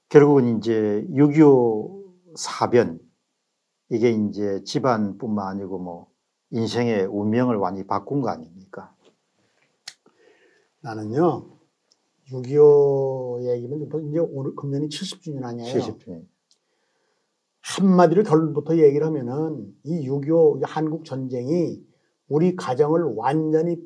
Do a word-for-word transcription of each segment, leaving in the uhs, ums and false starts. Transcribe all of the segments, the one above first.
결국은 이제 육이오 사변, 이게 이제 집안뿐만 아니고 뭐 인생의 운명을 완전히 바꾼 거 아닙니까? 나는요, 육이오 얘기는 이제 오늘 금년이 칠십 주년 아니에요. 칠십 주년. 한마디로 결론부터 얘기를 하면은 이 육이오 한국 전쟁이 우리 가정을 완전히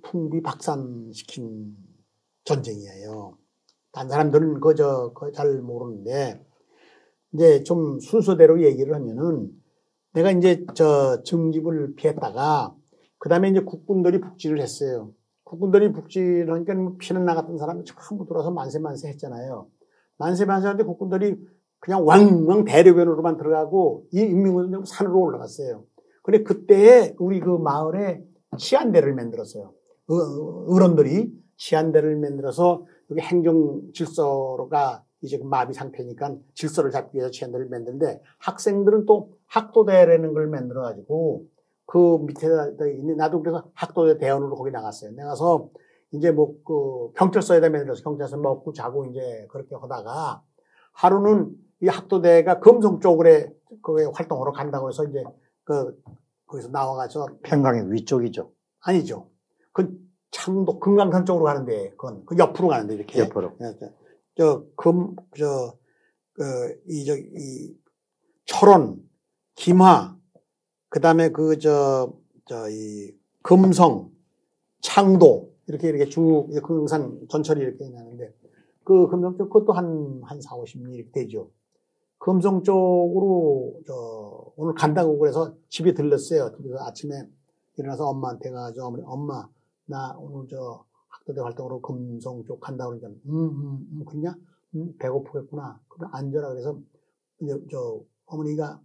풍비박산시킨 전쟁이에요. 단 사람들은 그저 잘 모르는데, 이제 좀 순서대로 얘기를 하면은 내가 이제 저 정집을 피했다가 그 다음에 이제 국군들이 북진을 했어요. 국군들이 북진을 하니까 피는 나갔던 사람이 전부 들어서 만세만세 했잖아요. 만세만세 하는데 국군들이 그냥 왕왕 대려변으로만 들어가고 이 인민군은 산으로 올라갔어요. 근데 그때 우리 그 마을에 치안대를 만들었어요. 의원들이 치안대를 만들어서 여기 행정 질서가 이제 마비 상태니까 질서를 잡기 위해서 치안대를 만드는데 학생들은 또 학도대라는 걸 만들어가지고 그 밑에다 있는 나도 그래서 학도대 대원으로 거기 나갔어요. 나가서 이제 뭐 그 경찰서에다 만들어서 경찰서 먹고 자고 이제 그렇게 하다가 하루는 이 학도대가 금성 쪽으로 그 활동으로 간다고 해서 이제 그 거기서 나와가서 평강의 위쪽이죠. 아니죠. 그 창도 금강산 쪽으로 가는데 그건 그 옆으로 가는데 이렇게 옆으로. 저 금 저 그 이 저 이 철원, 김하, 그다음에 그 저 저 이 금성, 창도 이렇게 이렇게 쭉 금강산 전철이 이렇게 나는데 그 금성 쪽 그것도 한 한 사오십 리 이렇게 되죠. 금성 쪽으로 저 오늘 간다고 그래서 집에 들렀어요. 그래서 아침에 일어나서 엄마한테 가서 어머니 엄마 나 오늘 저 학도대 활동으로 금성 쪽 간다고 그러니까 음, 음, 음 그러냐? 음, 배고프겠구나. 그럼 앉아라 그래서 이제 저 어머니가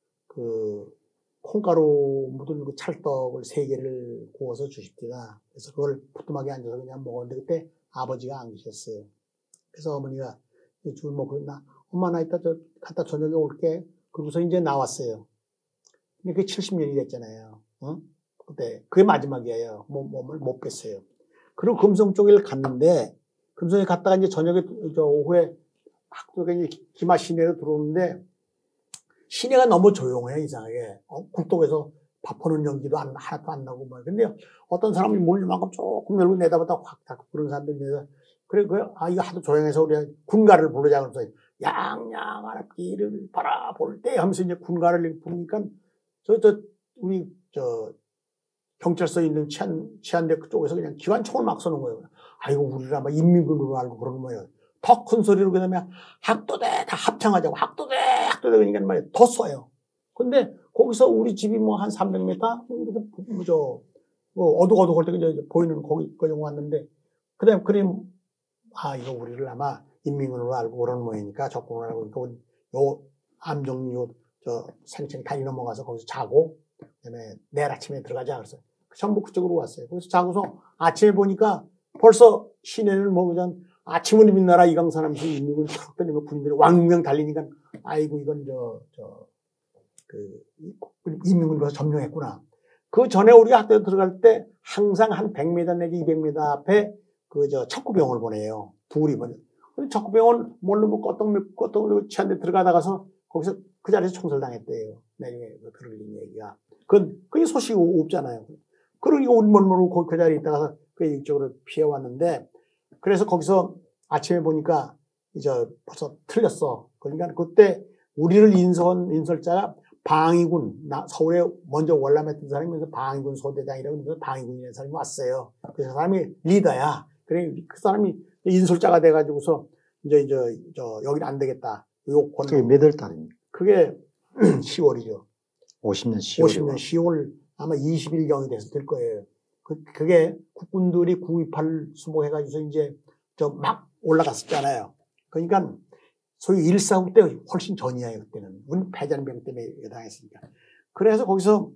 그 콩가루 묻은 그 찰떡을 세 개를 구워서 주십니다. 그래서 그걸 부뚜막에 앉아서 그냥 먹었는데 그때 아버지가 안 계셨어요. 그래서 어머니가 줄 먹고 나 엄마 나 이따 저 갔다 저녁에 올게. 그러고서 이제 나왔어요. 근데 그게 칠십 년이 됐잖아요. 어? 그때 그게 마지막이에요. 몸, 몸을 못 뺐어요. 그리고 금성 쪽에 갔는데 금성에 갔다가 이제 저녁에 저 오후에 학교에 기마 시내로 들어오는데 시내가 너무 조용해 이상하게. 어? 굴뚝에서 밥 하는 연기도 안, 하나도 안 나고 막. 근데 어떤 사람이 문을 만큼 조금 열고 내다보다 확 닫고 그런 사람들이 있어서 그래 그 아 이거 하도 조용해서 우리가 군가를 부르자 그래서 양양한 앞길을 바라볼 때 하면서 이제 군가를 부르니까 저 저 우리 저 경찰서에 있는 치안, 치안대 그쪽에서 그냥 기관총을 막 쏘는 거예요. 아이고, 우리를 아마 인민군으로 알고 그러는 거예요. 더 큰 소리로 그 다음에 학도대 다 합창하자고 학도대, 학도대 그러니까 말이야. 더 쏴요. 근데 거기서 우리 집이 뭐 한 삼백 미터? 뭐 이렇게, 뭐 저, 뭐 어둑어둑할 때 이제 보이는 거기, 거기 왔는데, 그 다음에 그림, 아, 이거 우리를 아마 인민군으로 알고 그러는 모양이니까 적군을 알고 그러니까 요 암정 요, 저 생층 다리 넘어가서 거기서 자고, 그 다음에 내일 아침에 들어가자. 그래서 전부 그쪽으로 왔어요. 그래서 자고서 아침에 보니까 벌써 시내를 뭐 그냥 아침을 빛나라 이강산 하면서 인민군 탁 떨리면 군인들이 왕명 달리니까 아이고 이건 저, 저, 그, 인민군이 벌써 점령했구나. 그 전에 우리가 학교에 들어갈 때 항상 한 백 미터 내지 이백 미터 앞에 그 저 척구병을 보내요. 둘이 보내. 근데 척구병은 뭘로 뭐 껐떡, 껐떡 치한데 들어가다가서 거기서 그 자리에서 총살당했대요. 나중에 들은 얘기가. 그건, 그게 소식이 없잖아요. 그러니까 우리 모르고 그 자리에 있다가 그 이쪽으로 피해왔는데, 그래서 거기서 아침에 보니까 이제 벌써 틀렸어. 그러니까 그때 우리를 인선, 인설자가 방위군, 나 서울에 먼저 월남했던 사람이 방위군 소대장이라고 해서 방위군이라는 사람이 왔어요. 그 사람이 리더야. 그래, 그 사람이 인솔자가 돼가지고서 이제, 이제, 저, 여기는 안 되겠다. 요 그게 몇 월 달입니까? 그게 시월이죠. 오십 년 시월. 오십 년 시월 아마 이십 일경이 돼서 될 거예요. 그, 그게 국군들이 구이팔 수복해가지고 이제 저 막 올라갔었잖아요. 그러니까 소위 일사후 때 훨씬 전이에요, 그때는. 우리 패잔병 때문에 당했으니까. 그래서 거기서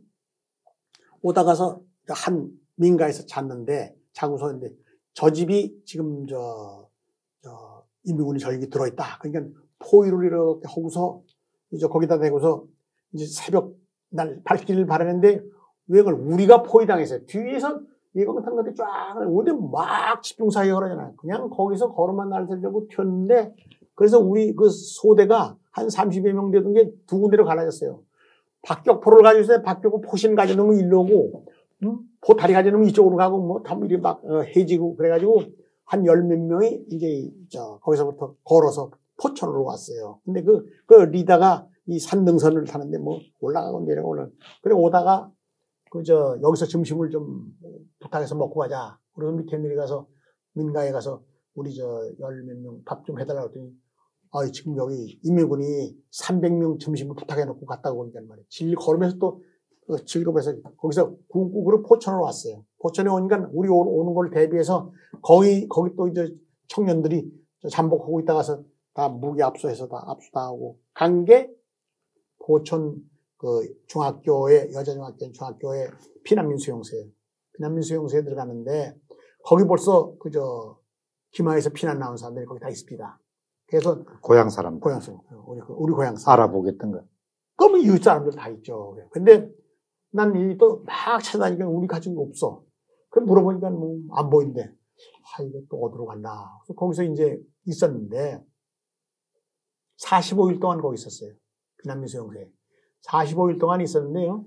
오다가서 한 민가에서 잤는데, 자고서 이제 저 집이 지금 저, 저, 인민군이 저기 들어있다. 그러니까 포위를 이렇게 하고서 이제 거기다 대고서 이제 새벽 날 밝기를 바라는데 왜 그걸 우리가 포위당했어요. 뒤에서 이거 같은 것들이 쫙 어디 막 집중사격을 하잖아요. 그냥 거기서 걸어만 날들려고 튀었는데 그 그래서 우리 그 소대가 한 삼십여 명 되던 게 두 군데로 갈라졌어요. 박격포를 가지고 있어요. 박격포 포신 가져놓으면 일로 오고, 음? 포타리 가져놓으면 이쪽으로 가고, 뭐, 다 이리 막 어, 해지고, 그래가지고 한 열 몇 명이 이제, 저, 거기서부터 걸어서 포천으로 왔어요. 근데 그, 그 리다가 이 산등선을 타는데 뭐 올라가고 내려가고 올라가고. 그래 오다가 그 저 여기서 점심을 좀 부탁해서 먹고 가자. 그래서 밑에 내려가서 민가에 가서 우리 저 열 몇 명 밥 좀 해달라고 했더니 아 지금 여기 인민군이 삼백 명 점심을 부탁해 놓고 갔다고 그러니까 말이에요. 질 걸으면서 또 즐거워서 거기서 군국으로 포천으로 왔어요. 포천에 오니까 우리 오는 걸 대비해서 거기 거기 또 이제 청년들이 잠복하고 있다가서 다 무기 압수해서 다 압수 다 하고 간 게 포천 그 중학교에 여자 중학교 중학교에 피난민 수용소에 피난민 수용소에 들어가는데 거기 벌써 그저 기마에서 피난 나온 사람들이 거기 다 있습니다. 그래서 고향 사람, 고향 사람, 우리 우리 고향 사람 알아보겠던 거. 그러면 이웃 사람들 다 있죠. 근데 난 이 또 막 찾아다니니까 우리 가족이 없어. 그럼 물어보니까 뭐 안 보인대. 아 이거 또 어디로 갔나. 그래서 거기서 이제 있었는데 사십오 일 동안 거기 있었어요. 피난민 수용소에. 사십오 일 동안 있었는데요.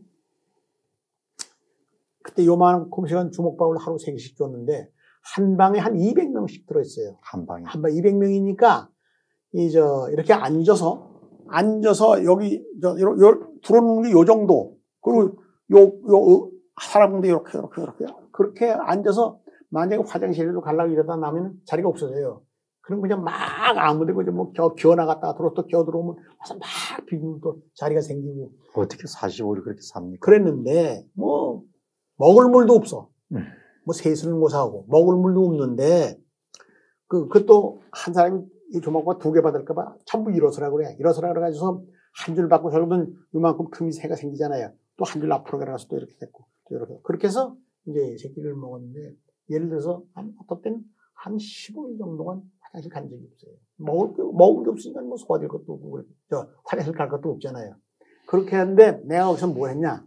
그때 요만한 콤시간 주먹밥을 하루 세 개씩 줬는데 한 방에 한 이백 명씩 들어있어요. 한 방에. 한 방에 이백 명이니까 이 저 이렇게 앉아서 앉아서 여기 저 요, 요 들어오는 게 요 정도. 그리고 요 요 사람들 이렇게 이렇게 이렇게 그렇게 앉아서 만약에 화장실에도 가려고 이러다 나면 자리가 없어져요. 그럼 그냥 막 아무데 그저 뭐 겨, 기어 나갔다가 들어 또 기어 들어오면 와서 막 비비면 또 자리가 생기고. 어떻게 사십오 일 그렇게 삽니까? 그랬는데 뭐 먹을 물도 없어. 음. 뭐 세수는 고사하고 먹을 물도 없는데 그 그것도 한 사람이 이 조막밥 두 개 받을까봐 전부 일어서라 그래. 일어서라 그래가지고서 한 줄 받고 저러면 요만큼 틈이 새가 생기잖아요. 또 한 줄 앞으로 가서 또 이렇게 됐고 또 이렇게 그렇게 해서 이제 새끼를 먹었는데 예를 들어서 한 어떤 때는 한 십오 일 정도만 화장실 간 적이 없어요. 먹을 게, 먹을 게 없으니까 뭐 소화될 것도 없고, 저, 화장실 갈 것도 없잖아요. 그렇게 하는데 내가 거기서 뭘 했냐.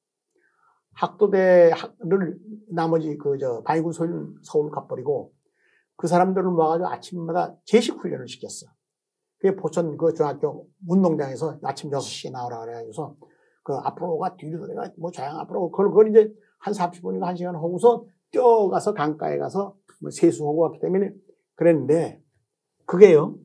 학도대를 나머지 그, 저, 방위군 소위는 서울 가버리고 그 사람들을 모아가지고 아침마다 제식 훈련을 시켰어. 그게 포천 그 중학교 운동장에서 아침 여섯 시에 나오라 그래가지고서 그 앞으로가 뒤로 내가 뭐 조용 앞으로 그걸, 그걸 이제 한 삼십 분인가 한 시간 하고서 뛰어가서 강가에 가서 뭐 세수하고 왔기 때문에 그랬는데 그게요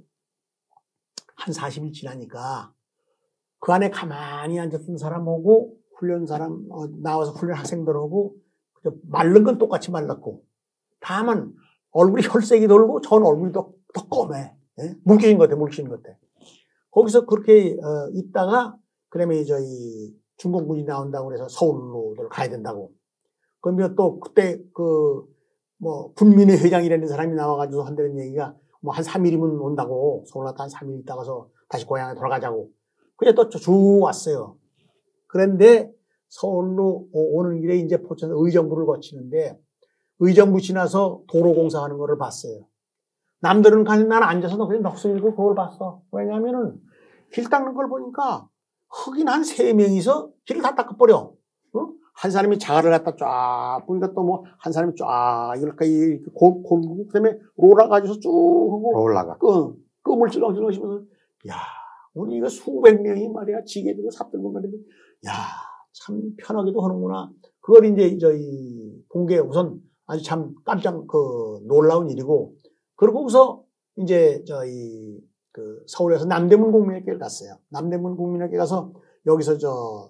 한 사십 일 지나니까 그 안에 가만히 앉았던 사람하고 훈련 사람 어, 나와서 훈련 학생들하고 마른 건 똑같이 말랐고 다만 얼굴이 혈색이 돌고 전 얼굴이 더, 더 검해. 예? 묽히신 것 같아, 묽히신 것 같아. 거기서 그렇게 어, 있다가 그다음에 저희 중공군이 나온다고 그래서 서울로 가야 된다고. 그러면 또 그때 그 뭐 군민회 회장이라는 사람이 나와가지고 한다는 얘기가 뭐 한 삼 일이면 온다고 서울 갔다 한 삼 일 있다가서 다시 고향에 돌아가자고. 그래 또 쭉 왔어요. 그런데 서울로 오는 길에 이제 포천 의정부를 거치는데 의정부 지나서 도로 공사하는 거를 봤어요. 남들은 가는 난 앉아서 그냥 넋을 잃고 그걸 봤어. 왜냐하면은 길 닦는 걸 보니까 흑인 한 세 명이서 길을 다 닦아버려. 어? 한 사람이 자갈을 갖다 쫙 보니까 또 뭐 한 사람이 쫙 이렇게 골, 골고 그다음에 롤라 가지고서 쭉 하고 올라가. 끔, 끔을 찔렁찔렁 하시면서 야 우리 이거 수백 명이 말이야 지게 들고 삽 들고 말인데 야 참 편하게도 하는구나. 그걸 이제 저희 본 게 우선 아주 참 깜짝 그 놀라운 일이고 그러고서 이제 저희 그 서울에서 남대문 국민학교를 갔어요. 남대문 국민학교 가서 여기서 저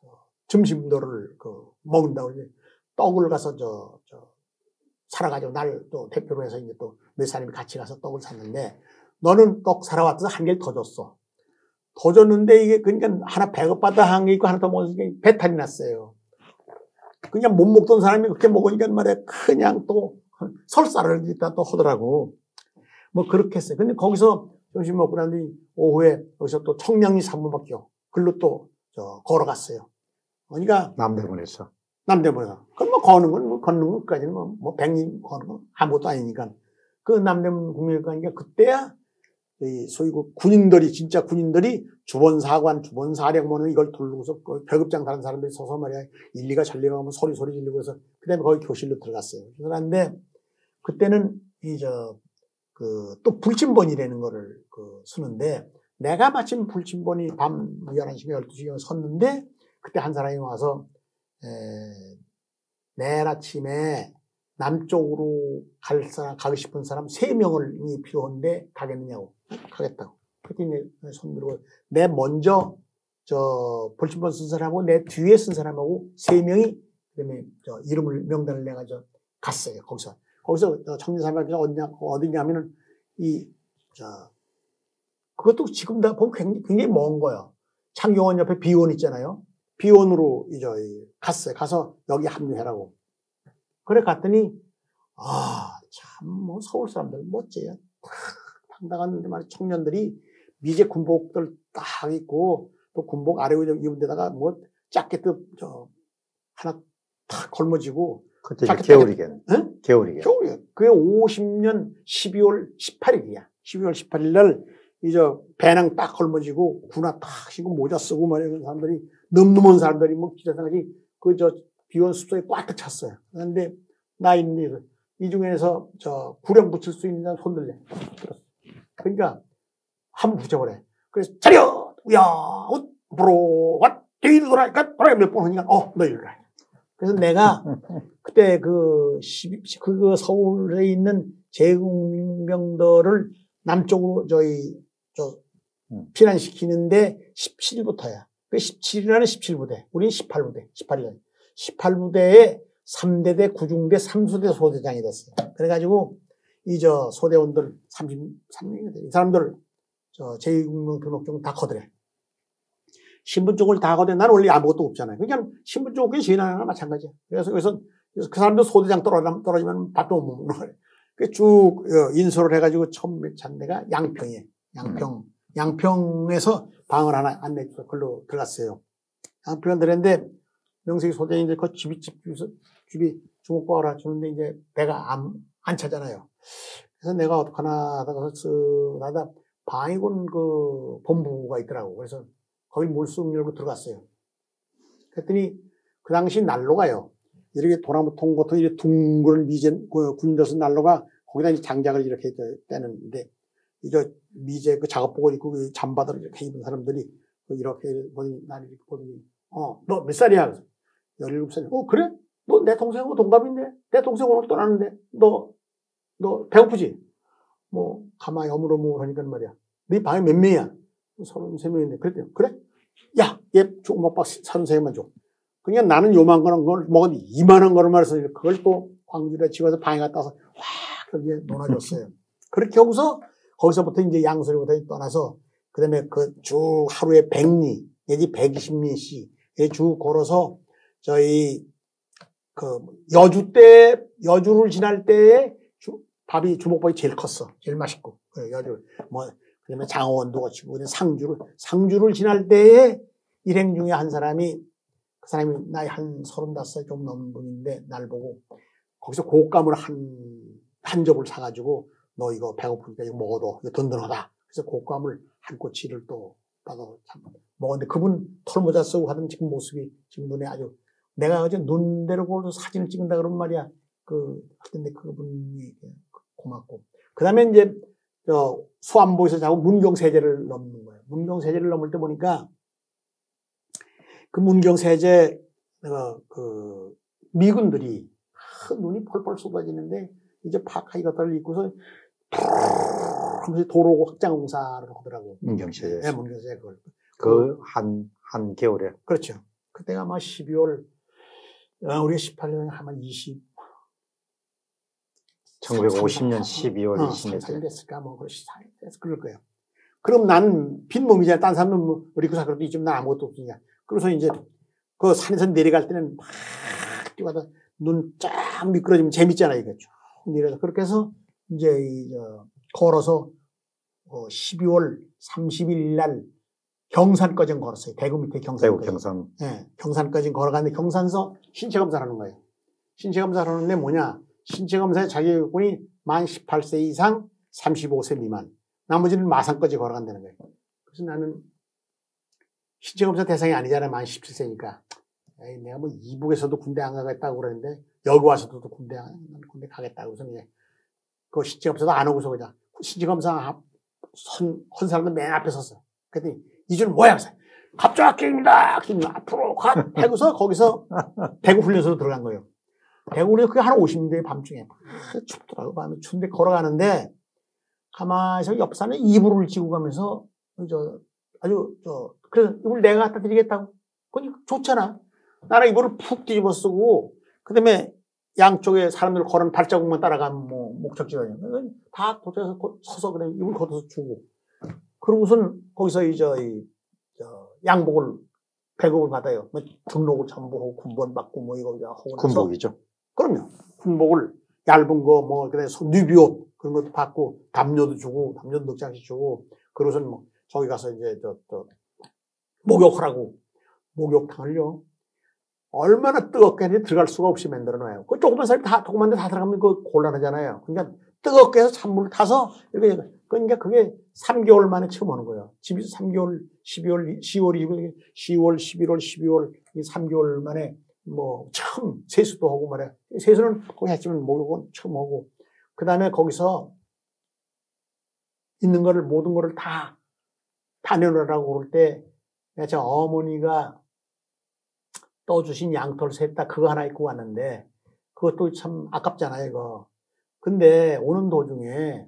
점심도를 그 먹는다고 이제 떡을 가서 저, 저 사러가지고 날 또 대표로 해서 이제 또 몇 사람이 같이 가서 떡을 샀는데 너는 떡 사러 왔어서 한 개를 더 줬어. 더 줬는데 이게 그러니까 하나 배고파다 한 게 있고 하나 더 먹으니까 배탈이 났어요. 그냥 못 먹던 사람이 그렇게 먹으니까 말이야 그냥 또 설사를 일단 또 하더라고. 뭐 그렇게 했어요. 근데 거기서 점심 먹고 난 뒤 오후에 여기서 또 청량리 사무학교 글로 또 저 걸어갔어요. 그러니까 남대문에서. 남대문에서. 그럼 뭐 걷는 건 뭐 걷는 것까지는 뭐, 뭐 백리 걷는 건 아무것도 아니니까. 그 남대문 국민학교니까 그때야 이 소위 그 군인들이 진짜 군인들이 주본사관, 주본사령관은 이걸 돌고서 배급장 다른 사람들이 서서 말이야 일리가 전리가 하면 소리 소리 질리고 해서 그다음에 거기 교실로 들어갔어요. 그런데 그때는 이 저 그 또 불침번이라는 거를 그 쓰는데 내가 마침 불침번이 밤 열한 시, 열두 시경에 섰는데 그때 한 사람이 와서 에, 내일 아침에 남쪽으로 갈 사람, 가고 싶은 사람 세 명을 필요한데 가겠느냐고. 가겠다고. 그때 내 손 들고 내 먼저 저 불침번 쓴 사람하고 내 뒤에 쓴 사람하고 세 명이 그다음에 저 이름을 명단을 내가지고 갔어요. 거기서 거기서 청년사회가 어디냐 어디냐면은 이 저 그것도 지금 다 보면 굉장히, 굉장히 먼 거야. 창경원 옆에 비원 있잖아요. 비원으로 이제 갔어요. 가서 여기 합류해라고. 그래 갔더니 아 참 뭐 서울 사람들 멋져요. 당당한 청년들이 미제 군복들 딱 입고 또 군복 아래 입은 데다가 뭐 자켓도 저 하나 탁 걸머지고 그때 겨울이겠네. 응? 겨울이겠네. 겨울이야. 그게 오십 년 십이월 십팔일이야. 십이월 십팔일 날 이제 배낭 딱 걸머지고 군화 딱 신고 모자 쓰고 말이야. 그 사람들이 늠름한 사람들이 뭐 기자상같이 그 저 비원 숲속에 꽉 찼어요. 그런데 나 있는 이 중에서 저 구령 붙일 수 있는 사람 손 들래. 들었어. 그러니까 한번 붙여보래. 그래서 차려 우야 웃 브로 왓 뒤로 돌아니까 돌아 몇 번 하니까 어 너 이리로 와. 그래서 내가 그때 그, 그 서울에 있는 제국민병들을 남쪽으로 저희, 저, 피난시키는데 십칠 일부터야. 그 십칠 일에는 십칠 부대. 우린 십팔 부대. 십팔 일. 십팔 부대에 삼 대대, 구중대, 삼수대 소대장이 됐어요. 그래가지고 이 저 소대원들 삼십삼 명이 돼. 이 사람들 저 제국민 등록증 다 거드래. 신분 쪽을 다 거대. 나는 원래 아무것도 없잖아요. 그냥 신분 쪽에 지나가나 마찬가지야. 그래서 그래서 그 사람도 소대장 떨어지면, 떨어지면 밥도 못 먹는 거예요. 그 쭉 인솔을 해가지고 처음 잔대가 양평이에요. 양평. 음. 양평에서 방을 하나 안내줘서 걸로 들어갔어요. 양평에 들었는데 명색이 소대인데 그 집이 집 집이 주먹밥을 주는데 이제 배가 안, 안 차잖아요. 그래서 내가 어떡하나 하다가 쓱 하다 방위군 그 본부가 있더라고. 그래서 거기 물쑥 열고 들어갔어요. 그랬더니 그 당시 난로가요. 이렇게 도나무 통 같은 이렇게 둥그런 미제 그 군인들서 난로가 거기다 이제 장작을 이렇게 떼는데 이제 미제 그 작업복을 입고 그 잠바들을 이렇게 입은 사람들이 이렇게 보더니 나를 이렇게 보더니 어 너 몇 살이야? 열일곱 살. 어 그래? 너 내 동생하고 동갑인데 내 동생 오늘 떠나는데 너 너 배고프지? 뭐 가만히 어물어물하니까 말이야. 네 방에 몇 명이야? 서른세 명인데 그랬더니 그래? 야, 얘 조금먹밥 서른세 개만 줘. 그냥 나는 요만 거는 걸 먹었는데 이만한 거를 말해서 그걸 또 광주에 집어서 방에 갖다 와서 확 거기에 놓아줬어요. 그렇게 하고서 거기서부터 이제 양소리부터 떠나서 그 다음에 그 쭉 하루에 백 리 내지 백이십 리씩 쭉 걸어서 저희 그 여주 때 여주를 지날 때에 주, 밥이 주먹밥이 제일 컸어. 제일 맛있고 여주 뭐 그다음에 장어원도 거치고 상주를 상주를 지날 때에 일행 중에 한 사람이 그 사람이 나이 한 서른다섯 살 좀 넘은 분인데 날 보고 거기서 곶감을 한 한 접을 사가지고 너 이거 배고프니까 이거 먹어도 이거 든든하다. 그래서 곶감을 한 꼬치를 또 받아 먹었는데 그분 털모자 쓰고 하던 지금 모습이 지금 눈에 아주 내가 어제 눈대로 보고 사진을 찍는다 그런 말이야. 그 하던데 그분이 고맙고 그 다음에 이제 저 수안보에서 자꾸 문경세제를 넘는 거예요. 문경세제를 넘을 때 보니까 그 문경세제 어, 그 미군들이 아, 눈이 펄펄 쏟아지는데 이제 파카 이것들을 입고서 하면서 도로 확장 공사를 하더라고. 문경세제. 네, 문경세제 그걸. 그 한 한 겨울에. 그렇죠. 그때가 아마 십이월 어, 우리가 십팔 년에 아마 이십 천구백오십 년 십이월 어, 이십 일 살 됐을까 뭐 그럴 그럴 거예요. 그럼 나는 빈몸이잖아. 딴 사람은 뭐 리쿠사 그래도 있지만 난 아무것도 없으니까. 그래서 이제 그 산에서 내려갈 때는 막 뛰어가다 눈 쫙 미끄러지면 재밌잖아 이거 쭉 내려서 그렇게 해서 이제 이 저 걸어서 어 십이월 삼십일 날 경산까지 걸었어요. 대구 밑에 경산까지. 대구 경산. 예, 네, 경산까지 걸어가는데 경산서 신체 검사를 하는 거예요. 신체 검사를 하는데 뭐냐? 신체 검사의 자격요건이 만 십팔 세 이상 삼십오 세 미만. 나머지는 마산까지 걸어간다는 거예요. 그래서 나는 신체 검사 대상이 아니잖아. 만 십칠 세니까. 에이, 내가 뭐 이북에서도 군대 안 가겠다고 그러는데 여기 와서도 군대 안, 군대 가겠다고. 그래서 이제 그 신체 검사도 안 하고서 그냥 신지검사 선, 한 사람들 맨 앞에 섰어요. 그랬더니 이 줄 뭐야? 갑작입니다. 앞으로 가. 하고서 거기서 대구 훈련소로 들어간 거예요. 대구 훈련소 그게 한 오십 년대 밤중에 춥더라고. 밤에 추운데 걸어가는데 가만히 옆 사람이 이불을 찌고 가면서 저 아주 저 그래서 이불 내가 갖다 드리겠다고. 그건 좋잖아. 나는 이불을 푹 뒤집어 쓰고 그다음에 양쪽에 사람들 걸은 발자국만 따라가면 뭐 목적지가 아니야. 다 도착해서 서서 그냥 이불 걷어서 주고. 그러고선 거기서 이제 이 저 양복을 배급을 받아요. 뭐 등록을 전부 하고 군번 받고 뭐 이거 하고 군복이죠. 그럼요. 군복을 얇은 거 뭐 그래서 뉴비옷 그런 것도 받고 담요도 주고 담요도 넉 장씩 주고 그러고선 뭐 저기 가서 이제 저 저 목욕하라고 목욕탕을요. 얼마나 뜨겁게 했는지 들어갈 수가 없이 만들어놔요. 그 조그만 사람이 다 조그만 데 다 들어가면 그 곤란하잖아요. 그러니까 뜨겁게 해서 찬물을 타서 이렇게 그러니까 그게 삼 개월 만에 처음 하는 거예요. 집에서 삼 개월, 십이월, 시월이 시월, 십일월, 십이월 이 삼 개월 만에 뭐 처음 세수도 하고 말이야. 세수는 거기 했지만 목욕은 처음 하고 그다음에 거기서 있는 거를 모든 거를 다 다 내놓으라고 그럴 때 내가 저 어머니가 떠주신 양털 셋 다 그거 하나 입고 왔는데 그것도 참 아깝잖아요, 이거. 근데 오는 도중에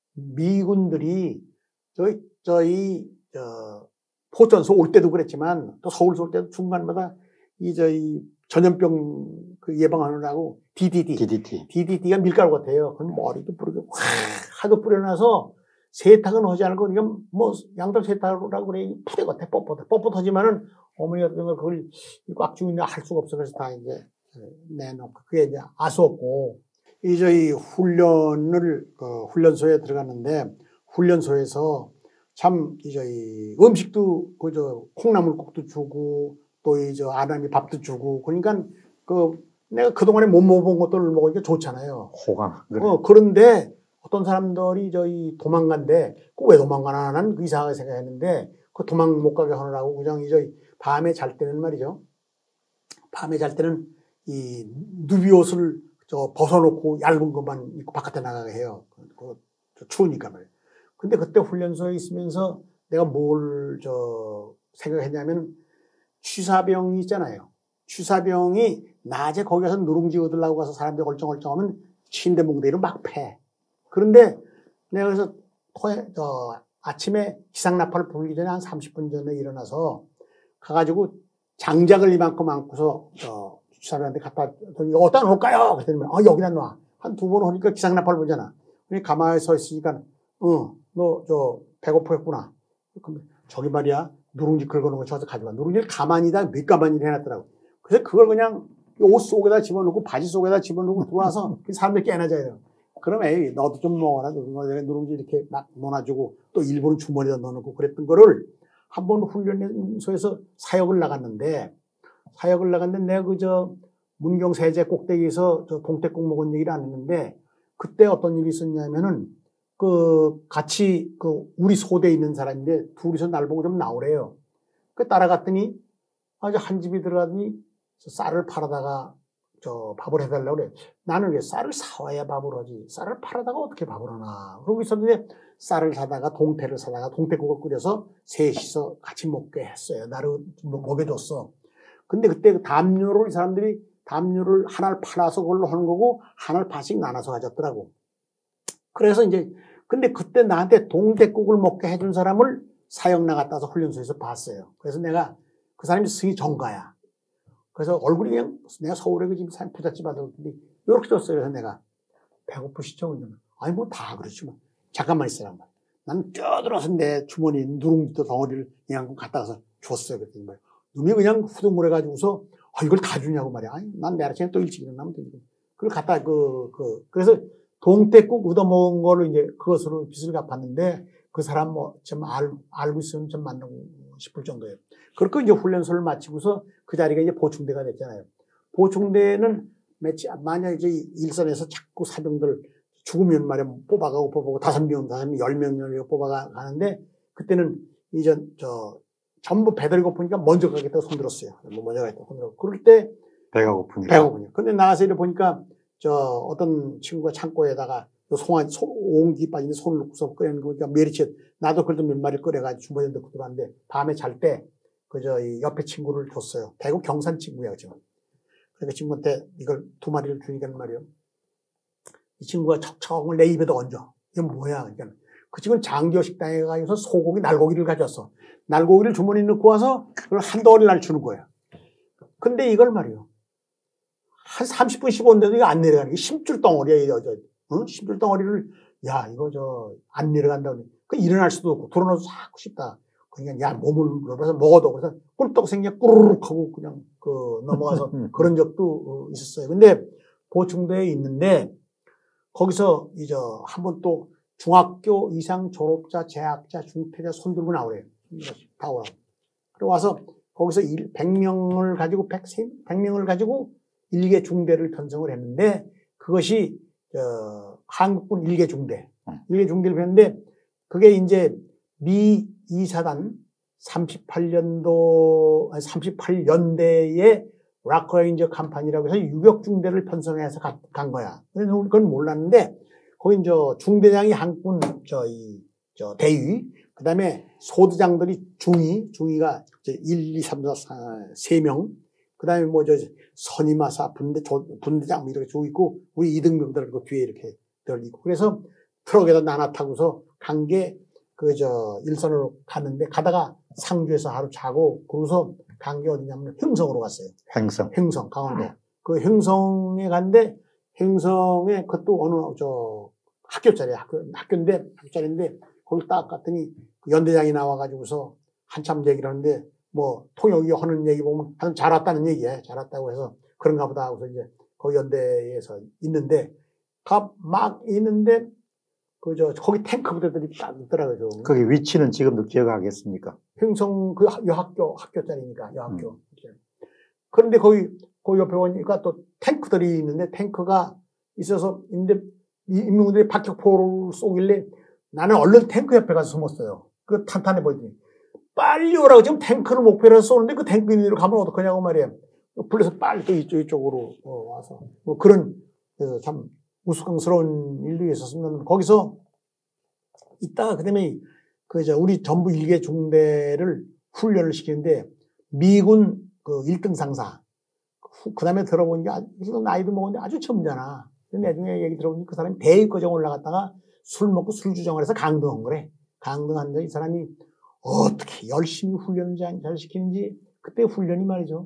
미군들이 저희, 저희, 저, 포천서 올 때도 그랬지만 또 서울서 올 때도 중간마다 이, 저희, 전염병 그 예방하느라고 디디디. 디디티. 디디티가 밀가루 같아요. 그건 머리도 뿌리고 확 하도 뿌려놔서 세탁은 하지 않고 이건 뭐 양털 세탁이라고 그래. 푸대 같아. 뻣뻣해. 뻣뻣하지만은 어머니 같은 걸 그걸 꽉 쥐고 있는 할 수가 없어. 그래서 다 이제 내놓고. 그게 이제 아쉬웠고. 이 저희 훈련을, 그 훈련소에 들어갔는데 훈련소에서 참 이 저희 음식도 그저 콩나물국도 주고 또 이 저 아나미 밥도 주고 그러니까 그 내가 그동안에 못 먹어본 것들을 먹으니까 좋잖아요. 호강. 그래. 어, 그런데 어떤 사람들이 저희 도망간데 그 왜 도망가나 난 그 이상하게 생각했는데 그 도망 못 가게 하느라고 그냥 이 저희 밤에 잘 때는 말이죠. 밤에 잘 때는 이 누비 옷을 저 벗어놓고 얇은 것만 입고 바깥에 나가게 해요. 그, 그 추우니까 말이에요. 근데 그때 훈련소에 있으면서 내가 뭘 저 생각했냐면 취사병이 있잖아요. 취사병이 낮에 거기 가서 누룽지 얻으려고 가서 사람들이 얼쩡얼쩡하면 침대 몽대로 막 패. 그런데 내가 그래서 토에, 저 아침에 기상나팔을 불기 전에 한 삼십 분 전에 일어나서 가가지고 장작을 이만큼 안고서 저 취사병한테 갖다 이거 어디다 놓을까요? 그랬더니 어 여기다 놔. 한 두 번 오니까 기상나팔 보잖아. 그러니 가만히 서 있으니까 어 너 저 배고프겠구나. 그럼 저기 말이야 누룽지 긁어놓은 거 저기서 가져와. 누룽지를 가만히다 몇 가만히 해놨더라고. 그래서 그걸 그냥 옷 속에다 집어넣고 바지 속에다 집어넣고 들어와서 사람들이 깨어나져요. 그럼 에이 너도 좀 먹어라. 누룽지 이렇게 막 넣어놔주고 또 일부는 주머니에다 넣어놓고 그랬던 거를 한번 훈련소에서 사역을 나갔는데 사역을 나갔는데 내가 그저 문경세제 꼭대기에서 저 동태국 먹은 얘기를 안 했는데 그때 어떤 일이 있었냐면은 그 같이 그 우리 소대에 있는 사람인데 둘이서 날 보고 좀 나오래요. 그 따라갔더니 아주 한 집이 들어가더니 쌀을 팔아다가 저 밥을 해달라고 그래. 나는 왜 쌀을 사와야 밥을 하지? 쌀을 팔아다가 어떻게 밥을 하나? 그러고 있었는데 쌀을 사다가 동태를 사다가 동태국을 끓여서 셋이서 같이 먹게 했어요. 나를 먹여줬어. 근데 그때 그 담요를 이 사람들이 담요를 하나를 팔아서 그걸로 하는 거고 하나를 반씩 나눠서 가졌더라고. 그래서 이제 근데 그때 나한테 동태국을 먹게 해준 사람을 사역 나갔다 와서 훈련소에서 봤어요. 그래서 내가 그 사람이 승희 정가야. 그래서 얼굴이 그냥 내가 서울에 그 집 산 부잣집 아들인데 이렇게 줬어요. 그래서 내가 배고프시죠? 아니 뭐 다 그렇지 뭐. 잠깐만 있으란 말이야. 나는 뛰어들어서 내 주머니 누룽지도 덩어리를 그냥 갖다 가서 줬어요. 그랬더니 말이야. 눈이 그냥 후둥그래가지고서 아, 이걸 다 주냐고 말이야. 아니, 난 내일 아침에 또 일찍 일어나면 되니까. 그걸 갖다 그, 그, 그래서 동태국 얻어먹은 걸로 이제 그것으로 빚을 갚았는데 그 사람 뭐 좀 알, 알고 있으면 좀 만나고 싶을 정도예요. 그렇게 이제 훈련소를 마치고서 그 자리가 이제 보충대가 됐잖아요. 보충대는 며칠, 만약 이제 일선에서 자꾸 사병들 죽으면 말이야 뽑아가고 뽑아가고 다섯 명, 다섯 명, 열 명, 열 명 뽑아가는데 그때는 이전, 저, 전부 배달이 고프니까 먼저 가겠다고 손들었어요. 먼저 가겠다고 손들었고. 그럴 때. 배가 고프니까. 배가 고프니까. 근데 나가서 이래 보니까 저 어떤 친구가 창고에다가 송아, 소, 옹기 빠진 손을 놓고서 끓이는 거, 그러니까 메리치, 나도 그래도 몇 마리 끓여가지고 주머니에 넣고 들어왔는데, 밤에 잘 때, 그저, 이 옆에 친구를 줬어요. 대구 경산 친구야, 지금. 그러니까 친구한테 이걸 두 마리를 주니까 말이요. 이 친구가 척척을 내 입에다 얹어. 이게 뭐야? 그러니까 그 친구는 장교 식당에 가서 소고기, 날고기를 가져왔어. 날고기를 주머니에 넣고 와서 그걸 한 덩어리 날 주는 거야. 근데 이걸 말이요. 한 삼십 분 씹었는데도 이거 안 내려가는 게 심줄 덩어리야, 이거. 어? 심줄 덩어리를, 야, 이거 저, 안 내려간다고. 그 일어날 수도 없고, 돌아놓아서 자꾸 싶다. 그러니까, 야, 몸을 눌러서 먹어도. 그래서 꿀떡 생겨 꾸르륵 하고 그냥, 그, 넘어가서 그런 적도 어, 있었어요. 근데 보충대에 있는데, 거기서 이제 한번 또 중학교 이상 졸업자, 재학자, 중퇴자 손 들고 나오래요. 다 오라고. 그리고 와서 거기서 백 명을 가지고, 백 명을 가지고 일개 중대를 편성을 했는데, 그것이 어, 한국군 일개 중대, 일개 중대를 했는데, 그게 이제 미 이 사단 삼십팔 년도, 아니 삼십팔 년대에 락커레인저 컴퍼니라고 해서 유격 중대를 편성해서 가, 간 거야. 그래서 그건 몰랐는데, 거기 이제 중대장이 한국군 저, 이, 저 대위, 그 다음에 소대장들이 중위, 중위가 일, 이, 삼, 사, 세 명, 그 다음에 뭐, 저, 선임하사, 분대, 조, 분대장, 뭐 이렇게 쭉 있고, 우리 이등병들 그 뒤에 이렇게 들어있고. 그래서 트럭에다 나눠 타고서 간 게, 그, 저, 일선으로 갔는데, 가다가 상주에서 하루 자고, 그러고서 간 게 어디냐면, 횡성으로 갔어요. 횡성. 횡성, 강원도. 음. 그 횡성에 갔는데, 횡성에 그것도 어느, 저, 학교짜리, 학교, 학교인데, 학교짜리인데, 거기 딱 갔더니, 그 연대장이 나와가지고서 한참 얘기를 하는데, 뭐, 통역이 하는 얘기 보면, 한 잘 왔다는 얘기야. 잘 왔다고 해서, 그런가 보다 하고서 이제, 거기 연대에서 있는데, 가, 막 있는데, 그, 저, 거기 탱크 부대들이 딱 있더라고요. 거기 위치는 지금도 기억하겠습니까? 횡성, 그, 여 학교, 학교짜리니까, 여 학교. 음. 그런데 거기, 거기 옆에 보니까 또 탱크들이 있는데, 탱크가 있어서, 있는데, 인민군들이 박격포를 쏘길래, 나는 얼른 탱크 옆에 가서 숨었어요. 그 탄탄해 보이더니. 빨리 오라고 지금 탱크를 목표로 해서 쏘는데 그 탱크 있는 데로 가면 어떡하냐고 말이에요. 불러서 빨리 또 이쪽, 이쪽으로 와서. 뭐 그런, 그래서 참 우스꽝스러운 일도 있었습니다. 거기서 있다가 그 다음에 그, 저, 우리 전부 일개 중대를 훈련을 시키는데 미군 그 일 등 상사. 그 다음에 들어보니까 나이도 먹었는데 아주 젊잖아. 근데 나중에 얘기 들어보니 그 사람이 대위과정 올라갔다가 술 먹고 술주정을 해서 강등한 거래. 강등한데 이 사람이 어떻게 열심히 훈련을 잘 시키는지 그때 훈련이 말이죠.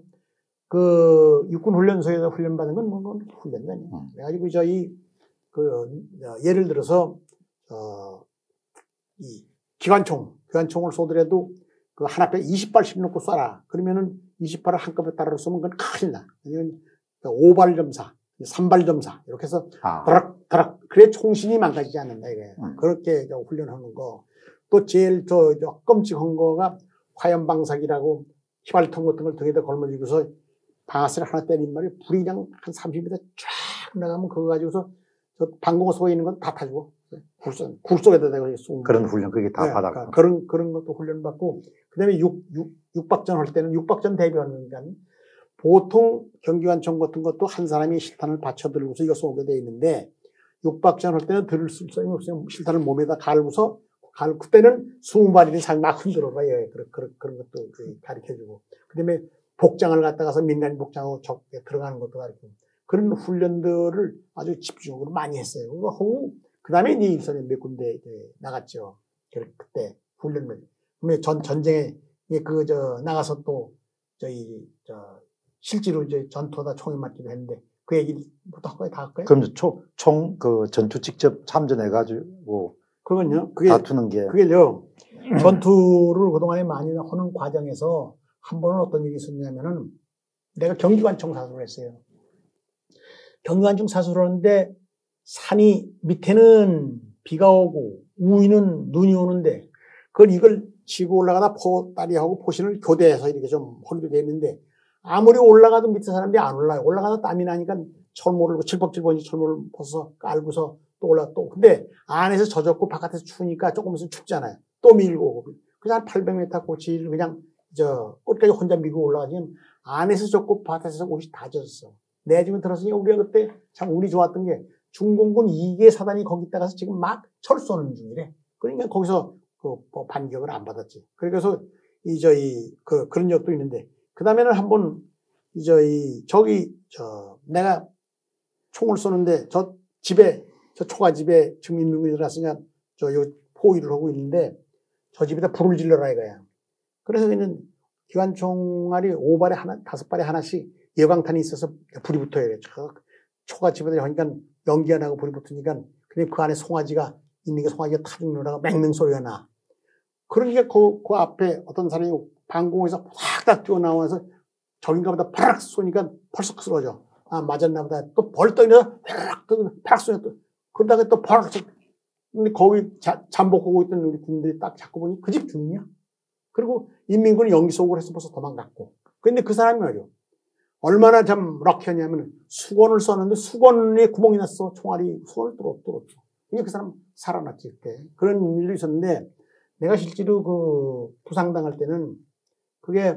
그 육군 훈련소에서 훈련 받는 건 뭐 훈련이 아니야. 음. 그래가지고 저희 그 예를 들어서 어 이 기관총 기관총을 쏘더라도 그 한 앞에 이십 발씩 놓고 쏴라. 그러면은 이십 발을 한꺼번에 따라 쏘면 그건 큰일 나. 아니면 오 발 점사, 삼 발 점사 이렇게 해서 아. 드락 드락 그래 총신이 망가지지 않는다 이게. 음. 그렇게 훈련하는 거. 또 제일 저, 저 끔찍한 거가 화염방사기라고 휘발통 같은 걸 등에다 걸머지고서 방아쇠를 하나 때린 말이 불이 그냥 한 삼십 미터 쫙 나가면 그거 가지고서 저 방공호 속에 있는 건 다 타주고 굴속, 굴속에다 대고 쏘는 그런 훈련 그게 다 네, 받았고 그런 그런 것도 훈련 받고 그다음에 육, 육, 육박전 할 때는 육박전 대비하는 게 아니라 보통 경기관총 같은 것도 한 사람이 실탄을 받쳐 들고서 이거 쏘게 돼 있는데 육박전 할 때는 들을 수 없어요. 실탄을 몸에다 갈고서 갈, 그때는 스무 발이니 잘 막 흔들어봐. 예, 그런, 그런, 그런 것도 가르쳐주고. 그 다음에 복장을 갖다가서 민간인 복장하고 적에 들어가는 것도 가르치고. 그런 훈련들을 아주 집중적으로 많이 했어요. 그거 하고, 그 다음에 이제 일선에 몇 군데 나갔죠. 그때 훈련을. 그러면 전, 전쟁에, 그, 저, 나가서 또, 저희, 저, 실제로 이제 전투하다 총에 맞기도 했는데, 그 얘기부터 할 거예요? 다 할 거예요? 그럼 총, 총, 그 전투 직접 참전해가지고, 그건요. 그게 다투는 게 그게요. 전투를 그동안에 많이 하는 과정에서 한 번은 어떤 일이 있었냐면은 내가 경기관총 사수를 했어요. 경기관총 사수를 하는데 산이 밑에는 비가 오고 위는 눈이 오는데 그걸 이걸 치고 올라가다 포다리하고 포신을 교대해서 이렇게 좀 홀로 돼 있는데 아무리 올라가도 밑에 사람들이 안 올라요. 올라가다 땀이 나니까 철모를 칠벅칠벅이 철모를 벗어서 깔고서 또 올라 또 근데 안에서 젖었고 바깥에서 추우니까 조금 있으면 춥잖아요. 또 밀고 그냥 한 팔백 미터 고치를 그냥 저 끝까지 혼자 밀고 올라가지면 안에서 젖고 바깥에서 옷이 다 젖었어. 내중에 들었으니 우리가 그때 참 운이 좋았던 게 중공군 이 개 사단이 거기 있다가서 지금 막 철쏘는 중이래. 그러니까 거기서 그 뭐 반격을 안 받았지. 그래서 이 저희 그 그런 적도 있는데 그 다음에는 한번 이 저희 저기 저 내가 총을 쏘는데 저 집에 저 초가집에 증민민군이 들어왔으니까 저 요 포위를 하고 있는데 저 집에다 불을 질러라 이거야. 그래서 그냥 기관 총알이 오 발에 하나, 다섯 발에 하나씩 예방탄이 있어서 불이 붙어야 돼. 초가집에다 하니까 연기 안 하고 불이 붙으니까 그냥 그 안에 송아지가 있는 게 송아지가 타 죽느라고 맹맹 소리가 나. 그러니까 그, 그 앞에 어떤 사람이 방공에서 팍딱 뛰어나와서 적인가 보다 파락 쏘니까 벌써 쓰러져. 아, 맞았나 보다. 또 벌떡 일어나서 파락, 파락 쏘냐 또. 그러다가 또 파락 근데 거기 자, 잠복하고 있던 우리 군인들이 딱 잡고 보니 그 집 주인이야. 그리고 인민군이 연기 속으로 해서 벌써 도망갔고. 근데 그 사람이 말이요. 얼마나 참 럭키였냐면 수건을 썼는데 수건에 구멍이 났어. 총알이 수건을 뚫어, 뚫었어. 그러니까 그 사람 살아났지, 그때. 그런 일도 있었는데 내가 실제로 그 부상당할 때는 그게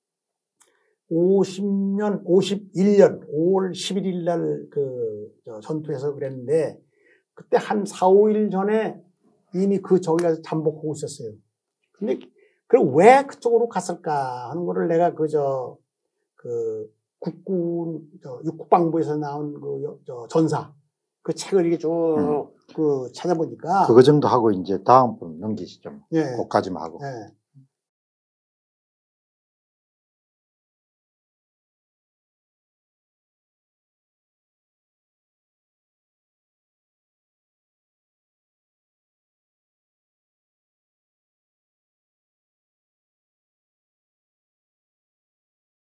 오십 년, 오십일 년 오월 십일일 날 그 전투에서 그랬는데 그때 한 사, 오 일 전에 이미 그 저기 가서 잠복하고 있었어요. 근데, 그럼 왜 그쪽으로 갔을까 하는 거를 내가 그, 저, 그, 국군, 저, 육국방부에서 나온 그, 저, 전사, 그 책을 이게 쭉, 음. 그, 찾아보니까. 그거 정도 하고 이제 다음 분 넘기시죠. 예. 그까지만 하고. 예.